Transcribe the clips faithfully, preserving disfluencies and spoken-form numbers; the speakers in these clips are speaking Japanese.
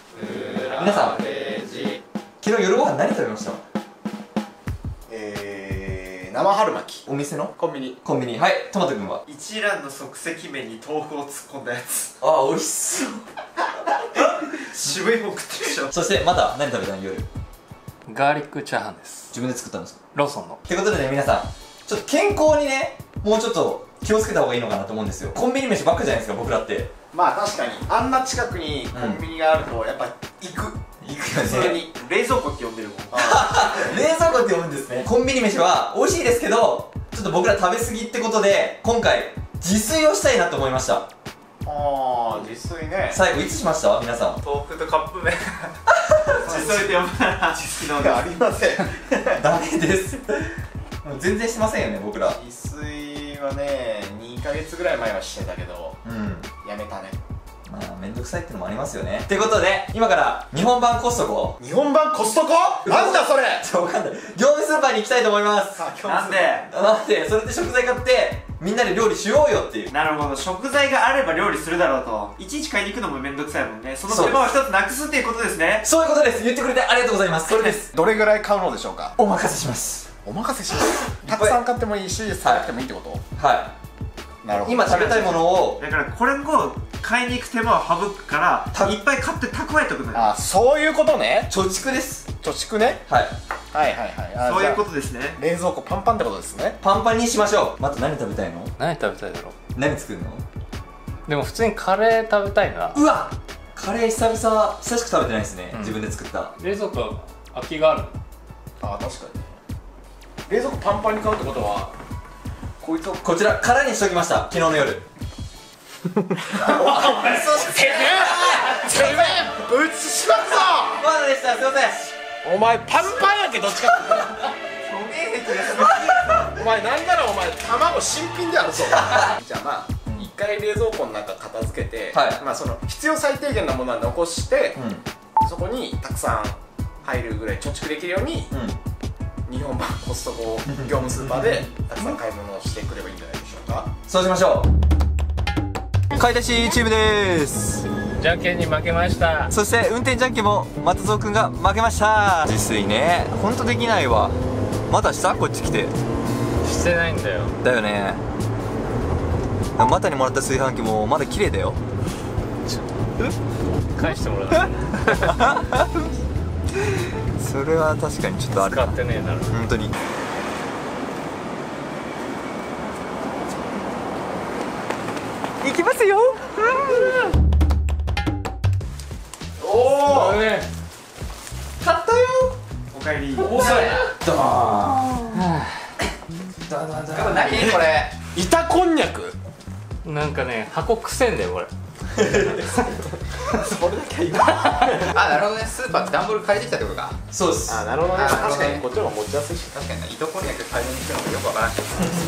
皆さん、昨日夜ご飯何食べました？ えー、生春巻き。 お店のコンビニ。 コンビニ。はい、トマト君は一蘭の即席麺に豆腐を突っ込んだやつ。 ああ、美味しそう渋いもん食ってるでしょ。 そしてまた何食べたの夜？ ガーリックチャーハンです。 自分で作ったんですか？ ローソンの。 ってことでね、皆さんちょっと健康にね、もうちょっと気をつけた方がいいのかなと思うんですよ。コンビニ飯ばっかじゃないですか、僕らって。 まあ確かにあんな近くにコンビニがあるとやっぱ行く、 行くよね。 それに冷蔵庫って呼んでるもん。 冷蔵庫って呼ぶんですね。コンビニ飯は美味しいですけど、ちょっと僕ら食べ過ぎってことで今回自炊をしたいなと思いました。 ああ、自炊ね。 最後いつしました？皆さん。 豆腐とカップ麺自炊って呼ぶなら自炊なんありませんダメですもう全然してませんよね、僕ら。 自炊はね、にかげつぐらい前はしてたけど、 うん、 やめたね。 まあめんどくさいってのもありますよね。ってことで今から日本版コストコ、 日本版コストコ？なんだそれ。 ちょ、わかんない。業務スーパーに行きたいと思います。 なんで？ なんでそれで食材買ってみんなで料理しようよっていう。 なるほど、食材があれば料理するだろうと。いちいち買いに行くのもめんどくさいもんね。その手間を一つなくすっていうことですね。 そういうことです。言ってくれてありがとうございます。それです。 どれぐらい買うのでしょうか？ お任せします。 お任せします。たくさん買ってもいいし、少なくてもいいってこと？ はなるほど。 い、今食べたいものを。 だからこれを買いに行く手間を省くからいっぱい買って蓄えておくのよ。 あ、そういうことね。 貯蓄です。 貯蓄ね。 はい、 はいはいはい。あ、 そういうことですね。 冷蔵庫パンパンってことですね。 パンパンにしましょう。また何食べたいの？ 何食べたいだろ何作るの？ う。でも普通にカレー食べたいな。 うわ、カレー久々久しく食べてないですね、 うん、 自分で作った。 冷蔵庫空きがある。 あ、確かに。冷蔵庫パンパンに買うってことはこいつをこちら空にしときました、昨日の夜。 そしててめえぶちしまくぞ。 まだでした、すいません。 お前パンパンやけどっちかお前なんならお前卵新品であるぞじゃあまあ一回冷蔵庫の中片付けて、 はい、 まあその必要最低限なものは残して、うん、そこにたくさん入るぐらい貯蓄できるように、うん、日本版コストコ業務スーパーでたくさん買い物をしてくればいいんじゃないでしょうか。 そうしましょう。買い出しチームです。 じゃんけんに負けました。 そして運転じゃんけんも松蔵くんが負けました。自炊ね、ほんとできないわ。まだしたこっち来て。 してないんだよ。 だよね。マタにもらった炊飯器もまだ綺麗だよ。 返してもらうそれは確かにちょっとあるな。 使ってねえなら本当に。行きますよ。 おお、 ね、 買ったよ。 おかえり。 おいドーン。 何これ、板こんにゃく。 なんかね、箱くせんだよこれそれだけ今あ、なるほどね。スーパーって段ボール借りてきたってことか。 そうです。 あ、なるほどね。 あ、なるほどね。 確かにこっちの方が持ちやすいし。 確かにな、糸こんにゃく買い物に行くのもよくわからんけど。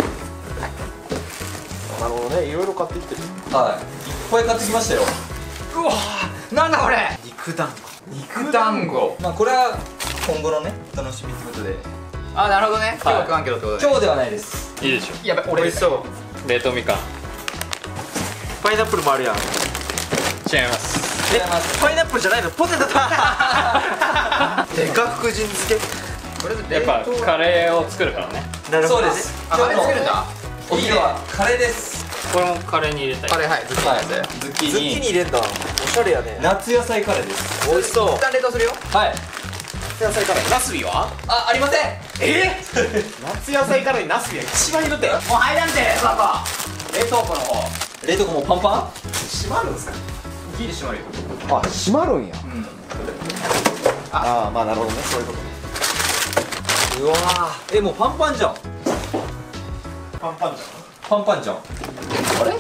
なるほどね、いろいろ買ってきてる。 はい、いっぱい買ってきましたよ。 うわー、なんだこれ。肉団子。肉団子。 まあこれは今後のね楽しみってことで。 あ、なるほどね。今日は食わんけどってことで。 今日ではないです。 いいでしょ。 やべ、俺美味しそう。冷凍みかん。 パイナップルもあるやん。 違います。 え、パイナップルじゃないの、ポテトだ。でか福神漬け。 これでやっぱカレーを作るからね。 なるほどね。 そうです。 あ、カレー作るんだ。 お昼はカレーです。 これもカレーに入れたい。 カレー、はい、ズッキーニのやつ。 ズッキズッキーニーニ入れんだ。おしゃれやね。 夏野菜カレーです。 美味しそう。 一旦冷凍するよ。 はい。 夏野菜カレー、ナスビは？ あ、ありません。 え夏野菜カレーにナスビは一番いるって。 もう入らんて、そこ。冷凍庫の方。 冷凍庫もパンパン？ 閉まるんですか？ ギリ閉まるよ。 あ、閉まるんや。 うん。 ああ、まあなるほどね、そういうことね。 うわー、え、もうパンパンじゃん。 パンパンじパンパンじゃん。 あれ？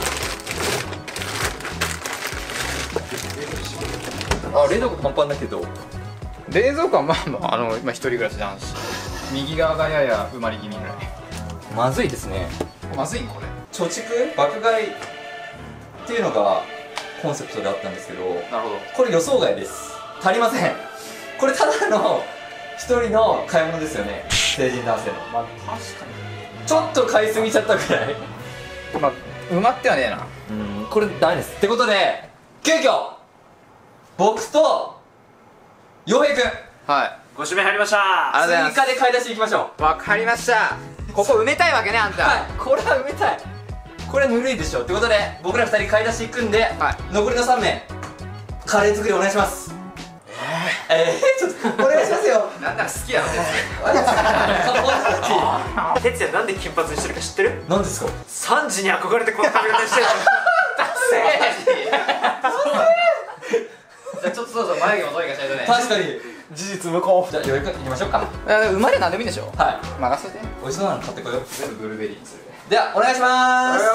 あ、冷蔵庫パンパンだけど。 冷蔵庫はまあまあ、あの、今一人暮らしなんし。右側がやや埋まり気味ぐらい。 まずいですね。 まずいんこれ。 貯蓄爆買いっていうのがコンセプトであったんですけど、 なるほど。 これ予想外です。足りません。これただの一人の買い物ですよね、成人男性の。 まあ確かにちょっと買いすぎちゃったくらい。 まあ埋まってはねえな。 うん、これダメです。ってことで急遽僕と洋平くんはいご指名入りましたありがとうございます追加で買い出し行きましょわかりました。ここ埋めたいわけねあんた。 うはいこれは埋めたいこれはぬるいでしょってことで僕らふたり買い出し行くんで、 はい残りのさんめいカレー作りお願いします。えー、えー、ちょっとお願いしますよ。 なんなら好きやろ哲也なんで金髪にしてるか知ってる？ 何ですか？ さんじに憧れてこの髪型にしてるじゃあちょっとそうそう眉毛もどうにかしないとね。 確かに。 事実無根。 じゃあ洋平くん行きましょうか。 生まれなんでもいいでしょ。 はい任せて。 美味しそうなの買ってこよう。 全部ブルーベリーにする。 ではお願いしまーす。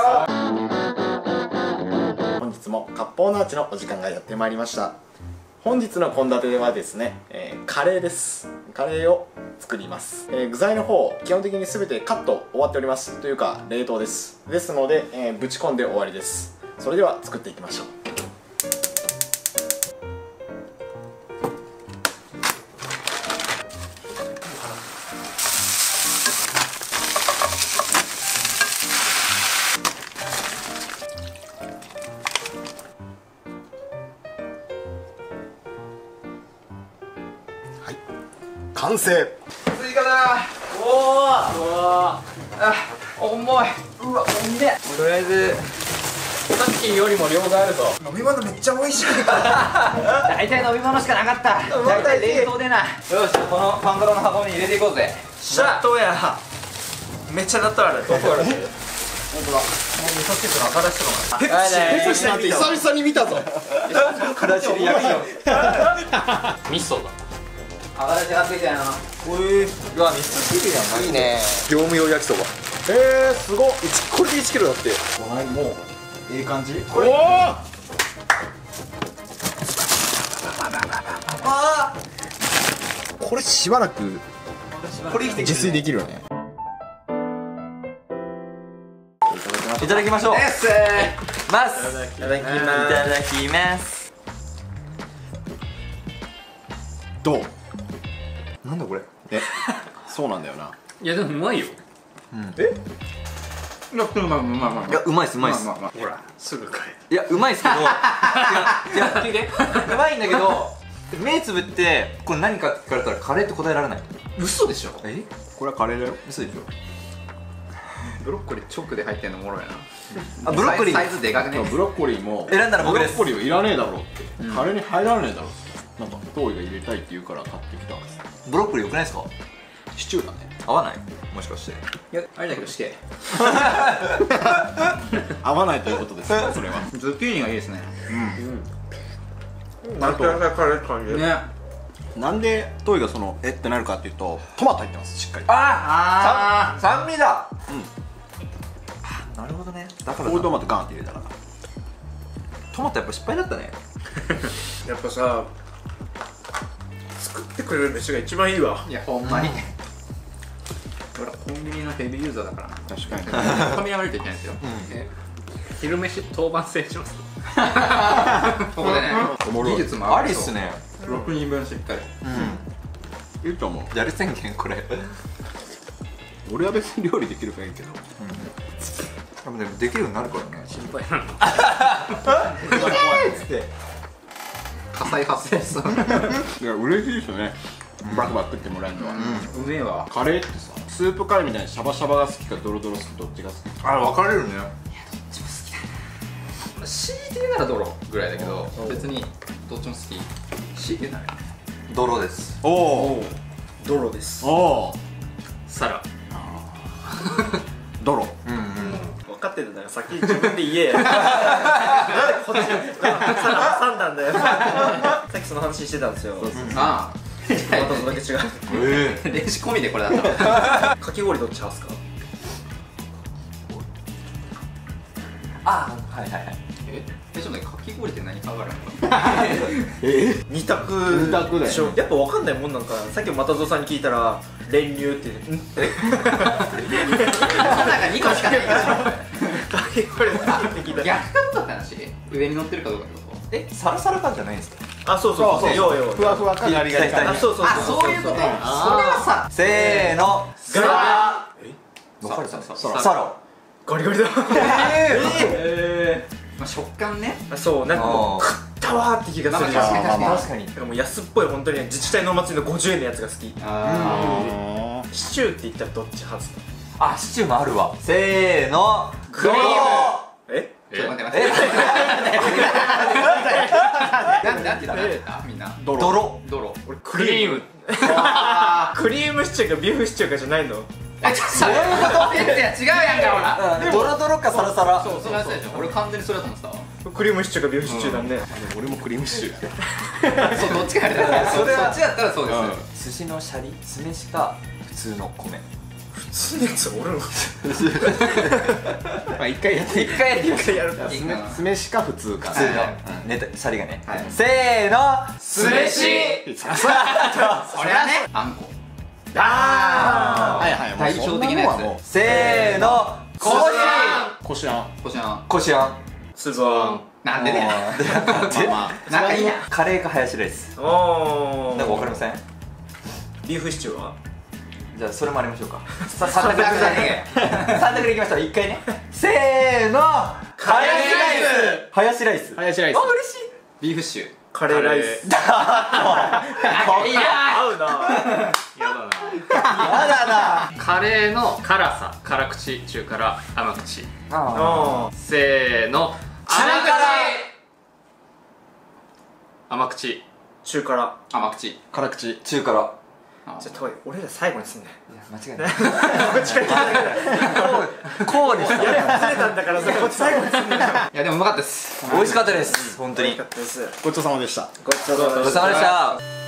本日も割烹のアーチのお時間がやってまいりました。本日の献立はですね、えー、カレーです。カレーを作ります、えー、具材の方基本的に全てカット終わっておりますというか冷凍ですですので、えー、ぶち込んで終わりです。それでは作っていきましょう。完成。 追加だ。おお。あ、重い。うわ、重い。とりあえずさっきよりも量があるぞ。 飲み物めっちゃ美味しい。 大体飲み物しかなかった。大体冷凍でな。よし、このパンドラの箱に入れていこうぜ。 納豆やめっちゃ納豆ある。どこある？ 本当だ。もう味噌汁の新しいのが。はいペプシなんて久々に見たぞ。 からしり焼きよ。 味噌だ。 新しいなってきたよな。 うわ、味噌汁やん。いいね。 業務用焼きそば。えー、すごっ。これでいちキロだって。もういい感じ。おお。 あこれしばらくーこれ生きて自炊できるよね。 いただきましょう。 エッセますいただきます。 いただきます。 どう？ なんだこれ。 え、そうなんだよな。 いやでもうまいよ。 え？ ー。いや、まあまあまあまあ。 いや、うまいっすうまいっす。 まあまあまあ。 ほらすぐ帰る。 いや、うまいっすけど、いや、いや、聞いて、うまいんだけど、目つぶって、これ何かって聞かれたらカレーって答えられない。 嘘でしょ。 え？ これはカレーだよ。 嘘でしょ。 ブロッコリー直で入ってんのおもろいな。 あ、ブロッコリサイーズでかくね。 ブロッコリーも選んだら僕です。 ブロッコリーはいらねえだろうって、カレーに入らねえだろう。なんか当イが入れたいって言うから買ってきたんです。 ブロッコリー良くないですか？ シチューだね。 合わない？もしかして。 いや、あれだけどして合わないということですよそれは。 ズッキーニがいいですね。 なんとカレー感じる。 ね。 なんで当イがそのえってなるかっていうと、トマト入ってますしっかり。 ああ酸味だ。 うん。 あ、なるほどね。だからこういうトマトガンって入れたから。 トマトやっぱ失敗だったね。 やっぱさ作ってくれる飯が一番いいわ。 あ。いや、ほんまに。俺らコンビニのヘビーユーザーだからな。 確かに。 コンビニやめるといけないんですよ。 え昼飯当番制します。 ここでね。 おもろい技術もありっすね。 ろくにんぶんしっかり。 うん。 いいと思う。 やる宣言これ。 俺は別に料理できるからいいけど。 でもでもできるようになるからね。 心配なの。 つって。 火災発生しそう。 いや嬉しいですよね。バクバク食ってもらえるのは。 うめえわ。 カレーってさ、スープカレーみたいにシャバシャバが好きかドロドロ好きかどっちが好き？ あれ分かれるね。 強いて言うならドロぐらいだけど、別にどっちも好き。強いて言うなら泥です。 おお。 ドロです。 おお。 サラ。 ドロ。 うんうん。 分かってるんだよ。先自分で言えや。なんでこっちさ挟んだんだよ。さっきその話してたんですよ。 ああ。 またそれだけ違う。 ええ。 電子込みでこれだったら。 かき氷どっち派っすか？ あ、はいはいはい。 え、え、ちょっとね、かき氷って何かわからんの？ 二択二択だよねでしょ。やっぱ分かんないもんなんか。さっきも又蔵さんに聞いたら練乳って言って、ん？ なんかにこしかないから。 かき氷って聞いたら。 逆かどうかって話？上に乗ってるかどうかってこと？ え、サラサラ感じゃないんですか？ あ、そうそうそう。ようよう。 ふわふわか左左左あ、そうそうあ、そういうこと。それはさ、 せーの。 ガリガ分かるさ。 さサロ。 リガリガリだ。 えまあ食感ね。 そう、なんかもうあクッったわーって気がするじゃん。 まあまあまあ確かに。 だからもう安っぽい本当に自治体のお祭りのごじゅうえんのやつが好き。 あシチューって言ったらどっち外すの？ あ、シチューもあるわ。せーの、クリーム。 え？ ちょっと待って待ってなんでなんて言ったみんな泥。 泥俺クリームクリームシチューかビーフシチューかじゃないの？ えちょっとそういうこといや違うやんかほらドロドロかサラサラ。 そうそうそう俺完全にそれだと思ってたわクリームシチューかビーフシチューなんで。 俺もクリームシチューそうどっちかやったらそれそっちやったらそうです寿司のシャリ、酢飯か普通の米。 普通のやつおるの？ まあ一回やって一回やってみ一回やるか。 酢飯か普通か普通のネタシャリがね。 はいせーの、酢飯。 そりゃねあんこあはいはい代表的なやつせーの、こしあん。 こしあんこしあんこしあん。 ースズワン。 なんでねまあまあ仲いいやカレーかハヤシライス。 おー。 なんかわかりません？ ビーフシチューは？ じゃあそれもありましょうか。さ三択で三択でいきましょう。一回ね。せーの、ハヤシライス。ハヤシライス。 ハヤシライスあ、嬉しい。 ビーフシチューカレーライス。 いや合うな。 やだなやだな。 カレーの辛さ辛口中辛甘口ああせーの中辛。 甘口中辛。 甘口辛口。中辛。 じゃあ遠い。俺ら最後にすんね。 間違いない。こうでした。 ずれたんだからさ、こっち最後にすんね。 いやでもうまかったです美味しかったです。本当に。 よかったです。 ごちそうさまでしたごちそうさまごちそうさまでした。